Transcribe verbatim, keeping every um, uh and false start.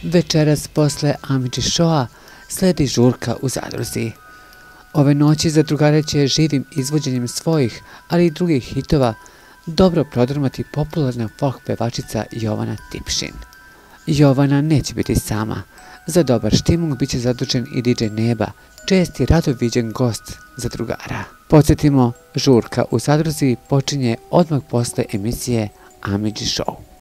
Večeras posle Amidži Showa sledi žurka u Zadruzi. Ove noći zadrugare će živim izvođenjem svojih, ali i drugih hitova dobro prodrmati popularna folk pevačica Jovana Tipšin. Jovana neće biti sama. Za dobar štimung bit će zadužen i D J Neba, česti rado viđen gost zadrugara. Podsjetimo, žurka u Zadruzi počinje odmah posle emisije Amidži Show.